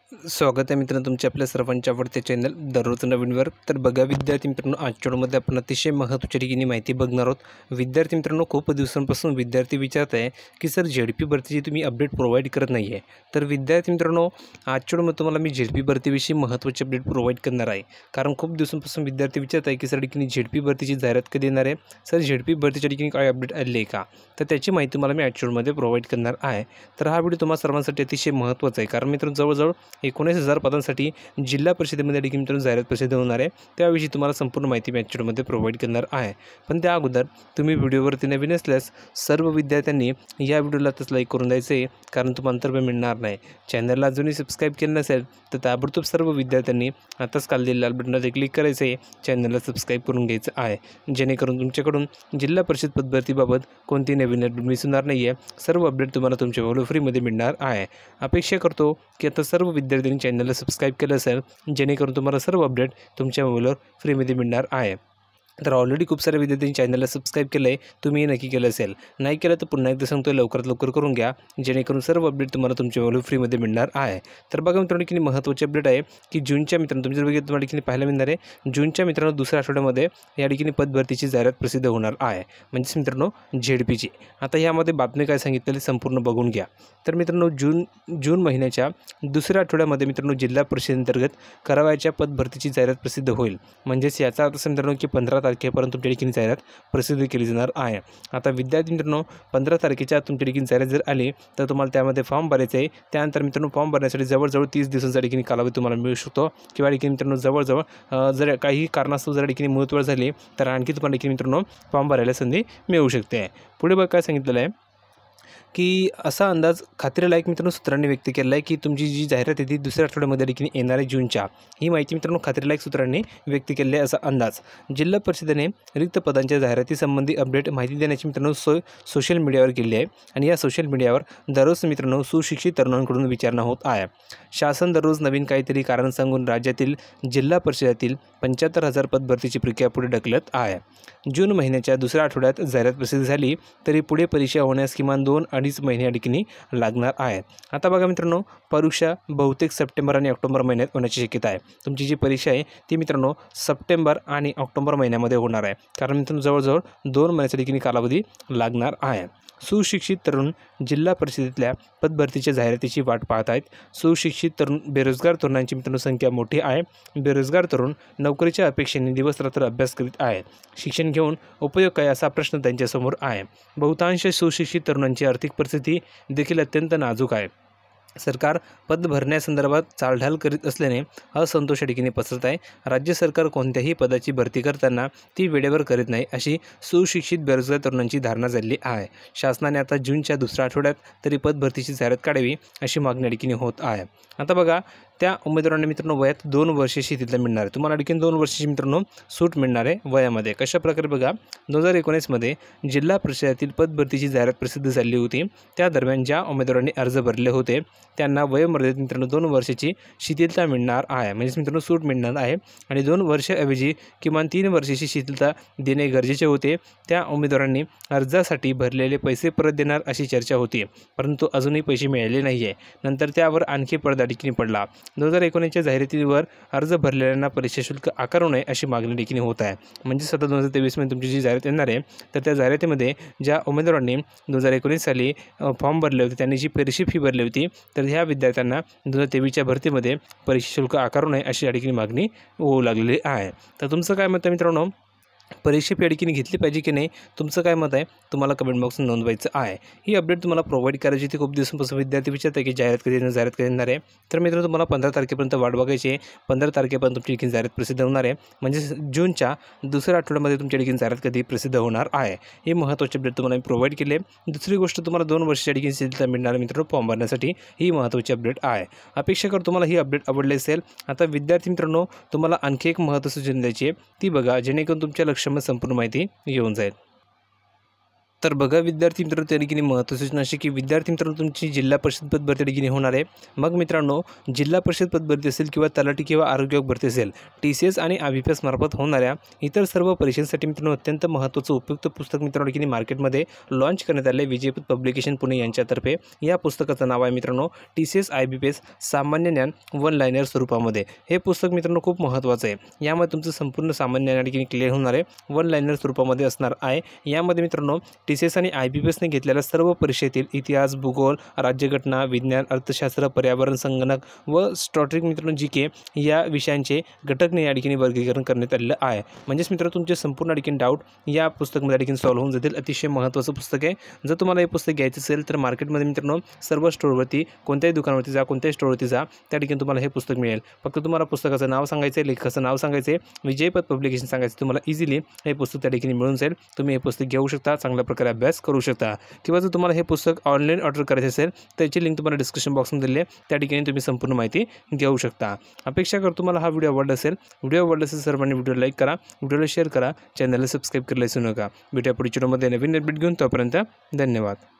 स्वागत आहे मित्रांनो तुमच्या आपल्या सर्वांच्या आवडते चॅनल दररोज नवीनवर. तर बघा विद्यार्थी मित्रांनो, आजच्या व्हिडिओमध्ये आपण अतिशय महत्त्वाची ठिकाणी माहिती बघणार आहोत. विद्यार्थी मित्रांनो, खूप दिवसांपासून विद्यार्थी विचारत आहे की सर झेडपी भरतीची तुम्ही अपडेट प्रोव्हाइड करत नाही आहे. तर विद्यार्थी मित्रांनो, आजच्या व्हिडिओमध्ये तुम्हाला मी झेडपी भरतीविषयी महत्त्वाची अपडेट प्रोव्हाइड करणार आहे. कारण खूप दिवसांपासून विद्यार्थी विचारत आहे की सर ठिकाणी झेडपी भरतीची जाहिरात कधी येणार आहे, सर झेडपी भरतीच्या ठिकाणी काय अपडेट आली आहे का. तर त्याची माहिती तुम्हाला मी आजच्या व्हिडिओमध्ये प्रोव्हाइड करणार आहे. तर हा व्हिडिओ तुम्हाला सर्वांसाठी अतिशय महत्त्वाचा आहे. कारण मित्रांनो, जवळजवळ 19,000 पदांसाठी जिल्हा परिषदेमध्ये देखील मित्रांनो जाहिरात प्रसिद्ध होणार आहे. त्याविषयी तुम्हाला संपूर्ण माहिती मी आजच्या व्हिडिओमध्ये प्रोव्हाइड करणार आहे. पण त्या अगोदर तुम्ही व्हिडिओवरती नवीन असल्यास सर्व विद्यार्थ्यांनी या व्हिडिओला आताच लाईक करून द्यायचं आहे, कारण तुम्हाला अंतर्भय मिळणार नाही. चॅनलला अजूनही सबस्क्राईब केलं नसेल तर ताबडतोब सर्व विद्यार्थ्यांनी आताच खाली लाल बटनावर क्लिक करायचं आहे, चॅनलला सबस्क्राईब करून घ्यायचं आहे, जेणेकरून तुमच्याकडून जिल्हा परिषद पदभरतीबाबत कोणती नवीन अपडेट मिस होणार नाही आहे. सर्व अपडेट तुम्हाला तुमच्या मोबाईल फ्रीमध्ये मिळणार आहे. अपेक्षा करतो की आता सर्व विद्यार्थ्यांनी चॅनलला सबस्क्राईब केलं असेल, जेणेकरून तुम्हाला सर्व अपडेट तुमच्या मोबाईलवर फ्रीमध्ये मिळणार आहे. तर ऑलरेडी खूप साऱ्या विद्यार्थ्यांनी चॅनलला सबस्क्राईब केलं आहे, तुम्ही नक्की केलं असेल. नाही केलं तर पुन्हा एकदा सांगतो, लवकरात लवकर करून घ्या, जेणेकरून सर्व अपडेट तुम्हाला तुमच्या मोबाईल फ्रीमध्ये मिळणार आहे. तर बघा मित्रांनो, की महत्त्वाची अपडेट आहे की जूनच्या मित्रांनो तुमच्या बघितलं तुम्हाला ठिकाणी पाहायला मिळणार आहे. जूनच्या मित्रांनो दुसऱ्या आठवड्यामध्ये या ठिकाणी पदभरतीची जाहिरात प्रसिद्ध होणार आहे, म्हणजेच मित्रांनो झेडपीची. आता यामध्ये बातमी काय सांगितलेली संपूर्ण बघून घ्या. तर मित्रांनो, जून महिन्याच्या दुसऱ्या आठवड्यामध्ये मित्रांनो जिल्हा परिषदेअंतर्गत करावयाच्या पदभरतीची जाहिरात प्रसिद्ध होईल. म्हणजेच याचा अर्थ मित्रांनो की 15 तारखेपर्यंत तुमच्या ठिकाणी जाहिरात प्रसिद्ध केली जाणार आहे. आता विद्यार्थी मित्रांनो, 15 तारखेच्या तुमच्या ठिकाणी जाहिरात जर आली तर तुम्हाला त्यामध्ये फॉर्म भरायचं आहे. त्यानंतर मित्रांनो, फॉर्म भरण्यासाठी जवळजवळ 30 दिवसांचा ठिकाणी कालावधी तुम्हाला मिळू शकतो. किंवा ठिकाणी मित्रांनो जवळजवळ जर काही कारणास्तव जर ठिकाणी मुदतवाढ झाली तर आणखी तुम्हाला ठिकाणी मित्रांनो फॉर्म भरायला संधी मिळू शकते. पुढे बघा काय सांगितलेलं आहे की असा अंदाज खात्रीलायक मित्रांनो सूत्रांनी व्यक्त केला आहे की तुमची जी जाहिरात आहे ती दुसऱ्या आठवड्यामध्ये देखील येणार आहे जूनच्या. ही माहिती मित्रांनो खात्रीलायक सूत्रांनी व्यक्त केली आहे असा अंदाज. जिल्हा परिषदेने रिक्त पदांच्या जाहिरातीसंबंधी अपडेट माहिती देण्याची मित्रांनो सोय सोशल मीडियावर केली आहे. आणि या सोशल मीडियावर दररोज मित्रांनो सुशिक्षित तरुणांकडून विचारणा होत आहे. शासन दररोज नवीन काहीतरी कारण सांगून राज्यातील जिल्हा परिषदेतील 75,000 पदभरतीची प्रक्रिया पुढे ढकलत आहे. जून महिन्याच्या दुसऱ्या आठवड्यात जाहिरात प्रसिद्ध झाली तरी पुढे परीक्षा होण्यास किमान 2-2.5 महिने या ठिकाणी लागणार आहे. आता बघा मित्रांनो, परीक्षा बहुतेक सप्टेंबर आणि ऑक्टोबर महिन्यात होण्याची शक्यता आहे. तुमची जी परीक्षा आहे ती मित्रांनो सप्टेंबर आणि ऑक्टोबर महिन्यामध्ये होणार आहे. कारण मित्रांनो जवळजवळ 2 महिन्याच्या ठिकाणी कालावधी लागणार आहे. सुशिक्षित तरुण जिल्हा परिषदेतल्या पदभरतीच्या जाहिरातीची वाट पाहत आहेत. सुशिक्षित तरुण बेरोजगार तरुणांची मित्रांनो संख्या मोठी आहे. बेरोजगार तरुण नोकरीच्या अपेक्षेने दिवसरात्र अभ्यास करीत आहेत. शिक्षण घेऊन उपयोग काय असा प्रश्न त्यांच्यासमोर आहे. बहुतांश सुशिक्षित तरुणांची आर्थिक परिस्थिती देखील अत्यंत नाजूक आहे. सरकार पद भरण्यासंदर्भात चालढाल करीत असल्याने असंतोष या ठिकाणी पसरत आहे. राज्य सरकार कोणत्याही पदाची भरती करताना ती वेळेवर करीत नाही अशी सुशिक्षित बेरोजगार तरुणांची धारणा झाली आहे. शासनाने आता जूनच्या दुसऱ्या आठवड्यात तरी पदभरतीची जाहिरात काढावी अशी मागणी या ठिकाणी होत आहे. आता बघा, त्या उमेदवारांना मित्रांनो वयात 2 वर्षाची तिथं मिळणार आहे. तुम्हाला आणखी 2 वर्षाची मित्रांनो सूट मिळणार आहे वयामध्ये. कशा प्रकारे बघा, 2019मध्ये जिल्हा परिषदेतील पदभरतीची जाहिरात प्रसिद्ध झाली होती. त्या दरम्यान ज्या उमेदवारांनी अर्ज भरले होते त्यांना वयोमर्यादेत मित्रांनो 2 वर्षाची शिथिलता मिळणार आहे. म्हणजेच मित्रांनो सूट मिळणार आहे. आणि 2 वर्षाऐवजी किमान 3 वर्षाची शिथिलता देणे गरजेचे होते. त्या उमेदवारांनी अर्जासाठी भरलेले पैसे परत देणार अशी चर्चा होती, परंतु अजूनही पैसे मिळाले नाही आहे. नंतर त्यावर आणखी पडदा ठिकाणी पडला. 2019च्या जाहिरातीवर अर्ज भरलेल्यांना परीक्षा शुल्क आकारू नये अशी मागणी देखील होत आहे. म्हणजेच आता 2023मध्ये तुमची जी जाहिरात येणार आहे तर त्या जाहिरातीमध्ये ज्या उमेदवारांनी 2019 साली फॉर्म भरले होते त्यांनी जी परीक्षा फी भरली होती तर ह्या विद्यार्थ्यांना 2023च्या भरतीमध्ये परीक्षा शुल्क आकारू नये अशी या ठिकाणी मागणी होऊ लागलेली आहे. तर तुमचं काय मत आहे मित्रांनो, परीक्षा फी या ठिकाणी घेतली पाहिजे की नाही, तुमचं काय मत आहे तुम्हाला कमेंट बॉक्स नोंदवायचं आहे. ही अपडेट तुम्हाला प्रोव्हाइड करायची ती खूप दिवसांपासून विद्यार्थी विचारतात की जाहिरात कधी येणार आहे. तर मित्रांनो, तुम्हाला 15 तारखेपर्यंत वाट बघायची आहे. 15 तारखेपर्यंत तुमची ठिकाणी जाहिरात प्रसिद्ध होणार आहे. म्हणजे जूनच्या दुसऱ्या आठवड्यामध्ये तुमच्या ठिकाणी जाहिरात कधी प्रसिद्ध होणार आहे. ही महत्त्वाची अपडेट तुम्हाला मी प्रोव्हाइड केली आहे. दुसरी गोष्ट, तुम्हाला 2 वर्षाच्या ठिकाणी शिथिलता मिळणार मित्रांनो फॉर्म भरण्यासाठी. ही महत्त्वाची अपडेट आहे. अपेक्षा करतो तुम्हाला ही अपडेट आवडली असेल. आता विद्यार्थी मित्रांनो, तुम्हाला आणखी एक महत्त्वाची सूचना द्यायची आहे, ती बघा, जेणेकरून तुमच्या लक्षामध्ये संपूर्ण माहिती येऊन जाईल. तर बघा विद्यार्थी मित्रांनो, त्या ठिकाणी महत्त्वाची सूचना अशी की विद्यार्थी मित्रांनो, तुमची जिल्हा परिषद पद भरती त्या ठिकाणी होणार आहे. मग मित्रांनो, जिल्हा परिषद पद भरती असेल किंवा तलाठी किंवा आरोग्य विभाग भरती असेल, TCS आणि IBPS मार्फत होणाऱ्या इतर सर्व परीक्षांसाठी मित्रांनो अत्यंत महत्त्वाचं उपयुक्त पुस्तक मित्रांनो ठिकाणी मार्केटमध्ये लॉन्च करण्यात आले विजयपथ पब्लिकेशन पुणे यांच्यातर्फे. या पुस्तकाचं नाव आहे मित्रांनो TCS IBPS सामान्य ज्ञान वन लायनर स्वरूपामध्ये. हे पुस्तक मित्रांनो खूप महत्त्वाचं आहे. यामध्ये तुमचं संपूर्ण सामान्य ज्ञान या ठिकाणी क्लिअर होणार आहे, वन लायनर स्वरूपामध्ये असणार आहे. यामध्ये मित्रांनो TCS आणि IBPSने घेतलेल्या सर्व परीक्षेतील इतिहास, भूगोल, राज्यघटना, विज्ञान, अर्थशास्त्र, पर्यावरण, संगणक व स्टॅटिस्टिक्स मित्रांनो GK या विषयांचे घटकने या ठिकाणी वर्गीकरण करण्यात आलेलं आहे. म्हणजेच मित्रांनो, तुमचे संपूर्ण ठिकाणी डाऊट या पुस्तकामध्ये या ठिकाणी सॉल्व्ह होऊन जातील. अतिशय महत्त्वाचं पुस्तक आहे. जर तुम्हाला हे पुस्तक घ्यायचं असेल तर मार्केटमध्ये मित्रांनो सर्व स्टोअरवरती, कोणत्याही दुकानावरती जा, कोणत्याही स्टोअरवरती जा, त्या ठिकाणी तुम्हाला हे पुस्तक मिळेल. फक्त तुम्हाला पुस्तकाचं नाव सांगायचं आहे, लेखकाचं नाव सांगायचं आहे, विजयपथ पब्लिकेशन सांगायचं, तुम्हाला इझिली हे पुस्तक त्या ठिकाणी मिळून जाईल. तुम्ही हे पुस्तक घेऊ शकता, चांगल्या प्रकारे अभ्यास करू शकता. किंवा जर तुम्हाला हे पुस्तक ऑनलाईन ऑर्डर करायचे असेल त्याची लिंक तुम्हाला डिस्क्रिप्शन बॉक्समध्ये दिली आहे, त्या ठिकाणी तुम्ही संपूर्ण माहिती घेऊ शकता. अपेक्षा करतो तुम्हाला हा व्हिडिओ आवडला असेल. व्हिडिओ आवडला असेल सर्वांनी व्हिडिओ लाईक करा, व्हिडिओला शेअर करा, चॅनलला सबस्क्राईब करायला विसरू नका. भेटूया पुढच्या व्हिडिओमध्ये नवीन अपडेट घेऊन. तोपर्यंत धन्यवाद.